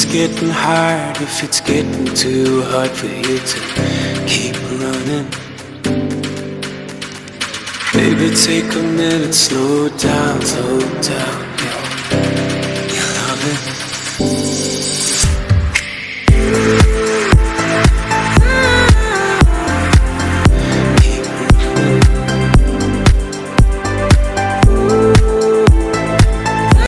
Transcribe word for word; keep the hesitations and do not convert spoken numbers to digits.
getting hard, if it's getting too hard for you to keep running, baby, take a minute, slow down, slow down.